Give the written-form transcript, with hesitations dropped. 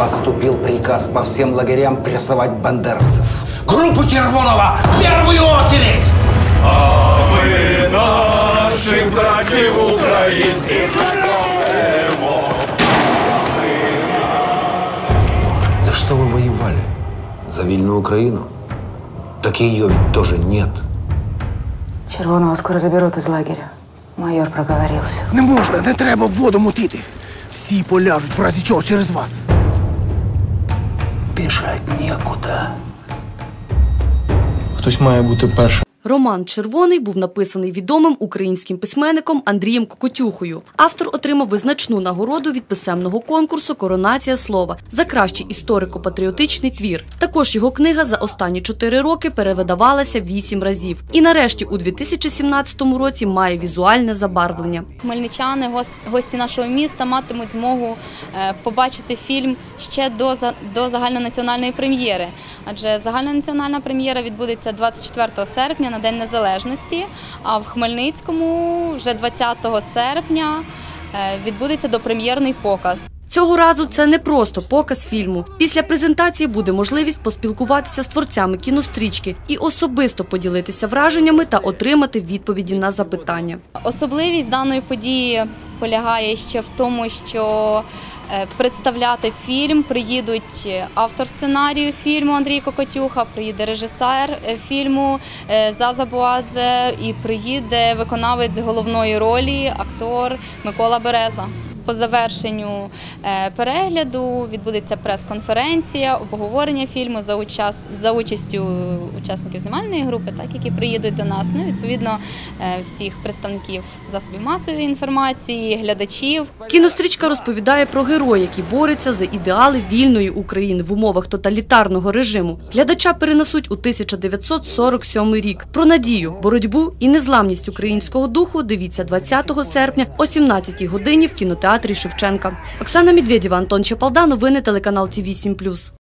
Поступил приказ по всем лагерям прессовать бандеровцев. Группу Червонова в первую очередь! А мы наших братьев украинцев назовем. За что вы воевали? За вильную Украину? Так ее ведь тоже нет. Червоного скоро заберут из лагеря. Майор проговорился. Не можна, не треба воду мутити. Всі поляжуть, в разі чого, через вас. Бежать некуда. Хтось має бути першим. Роман «Червоний» був написаний відомим українським письменником Андрієм Кокотюхою. Автор отримав визначну нагороду від писемного конкурсу «Коронація слова» за кращий історико-патріотичний твір. Також його книга за останні 4 роки перевидавалася 8 разів. І нарешті у 2017 році має візуальне забарвлення. Хмельничани, гості нашого міста матимуть змогу побачити фільм ще до загальнонаціональної прем'єри. Адже загальнонаціональна прем'єра відбудеться 24 серпня на День Незалежності, а в Хмельницькому вже 20 серпня відбудеться допрем'єрний показ. Цього разу це не просто показ фільму. Після презентації буде можливість поспілкуватися з творцями кінострічки і особисто поділитися враженнями та отримати відповіді на запитання. Особливість даної події полягає ще в тому, що представляти фільм приїдуть автор сценарію фільму Андрій Кокотюха, приїде режисер фільму Заза Буадзе і приїде виконавець головної ролі, актор Микола Береза. По завершенню перегляду відбудеться прес-конференція, обговорення фільму за участю учасників знімальної групи, які приїдуть до нас, відповідно всіх представників засобів масової інформації, глядачів. Кінострічка розповідає про героя, який бореться за ідеали вільної України в умовах тоталітарного режиму. Глядача перенесуть у 1947 рік. Про надію, боротьбу і незламність українського духу дивіться 20 серпня о 17-й годині в кінотеатрі Шевченка. Оксана Медведєва, Антон Чапалда, новини телеканал ТВ 7+.